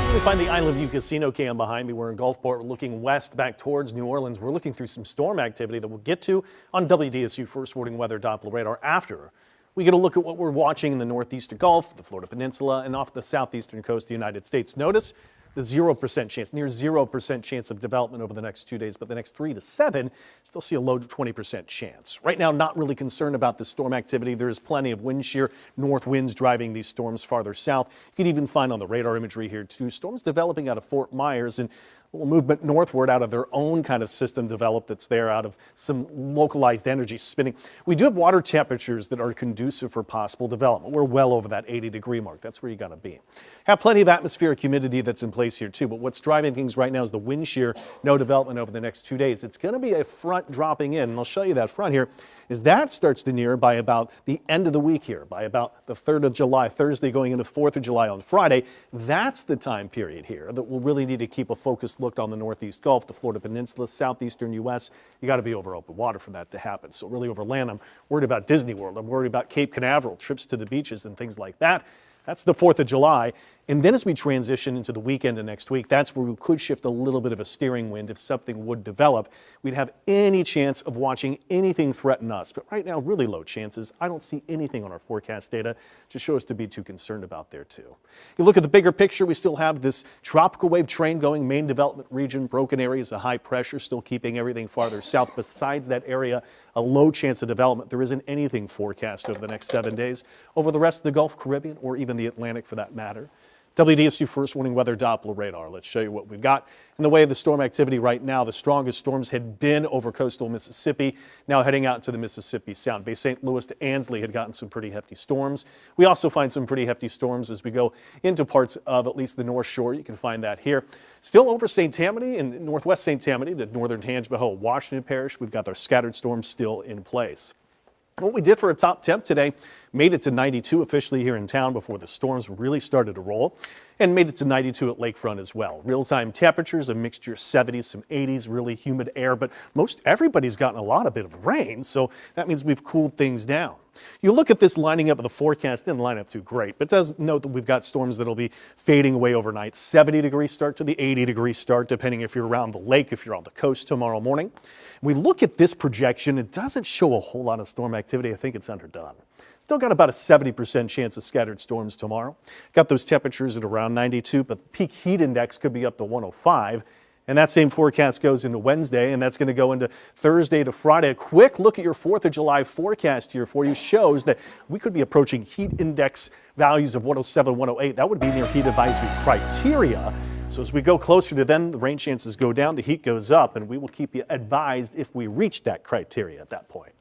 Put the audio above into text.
We find the Island View Casino cam behind me. We're in Gulfport. We're looking west back towards New Orleans. We're looking through some storm activity that we'll get to on WDSU First Warning Weather Doppler radar after we get a look at what we're watching in the northeastern Gulf, the Florida Peninsula, and off the southeastern coast of the United States. Notice the 0% chance, near 0% chance of development over the next 2 days, but the next 3 to 7 still see a low 20% chance. Right now, not really concerned about the storm activity. There is plenty of wind shear, north winds driving these storms farther south. You can even find on the radar imagery here too, storms developing out of Fort Myers and a little movement northward out of their own kind of system developed that's there out of some localized energy spinning. We do have water temperatures that are conducive for possible development. We're well over that 80-degree mark. That's where you got to be. Have plenty of atmospheric humidity that's in place here too, but what's driving things right now is the wind shear. No development over the next 2 days. It's going to be a front dropping in, and I'll show you that front here, is that starts to near by about the end of the week here, by about the 3rd of July, Thursday going into the 4th of July on Friday. That's the time period here that we'll really need to keep a focused look on the Northeast Gulf, the Florida Peninsula, southeastern U.S. You got to be over open water for that to happen. So really over land, I'm worried about Disney World. I'm worried about Cape Canaveral, trips to the beaches and things like that. That's the 4th of July. And then as we transition into the weekend of next week, that's where we could shift a little bit of a steering wind if something would develop. We'd have any chance of watching anything threaten us. But right now, really low chances. I don't see anything on our forecast data to show us to be too concerned about there too. You look at the bigger picture, we still have this tropical wave train going, main development region, broken areas of high pressure, still keeping everything farther south. Besides that area, a low chance of development. There isn't anything forecast over the next 7 days over the rest of the Gulf, Caribbean, or even the Atlantic for that matter. WDSU First Warning Weather Doppler radar. Let's show you what we've got. In the way of the storm activity right now, the strongest storms had been over coastal Mississippi, now heading out to the Mississippi Sound. Bay St. Louis to Ansley had gotten some pretty hefty storms. We also find some pretty hefty storms as we go into parts of at least the North Shore. You can find that here. Still over St. Tammany and northwest St. Tammany, the northern Tangipahoa, Washington Parish, we've got our scattered storms still in place. What we did for a top temp today, made it to 92 officially here in town before the storms really started to roll, and made it to 92 at Lakefront as well. Real-time temperatures, a mixture of 70s, some 80s, really humid air, but most everybody's gotten a bit of rain, so that means we've cooled things down. You look at this lining up of the forecast, didn't line up too great, but it does note that we've got storms that'll be fading away overnight. 70-degree start to the 80-degree start, depending if you're around the lake, if you're on the coast tomorrow morning. We look at this projection, it doesn't show a whole lot of storm activity. I think it's underdone. Still got about a 70% chance of scattered storms tomorrow. Got those temperatures at around 92, but the peak heat index could be up to 105. And that same forecast goes into Wednesday, and that's going to go into Thursday to Friday. A quick look at your 4th of July forecast here for you shows that we could be approaching heat index values of 107, 108. That would be near heat advisory criteria. So as we go closer to then, the rain chances go down, the heat goes up, and we will keep you advised if we reach that criteria at that point.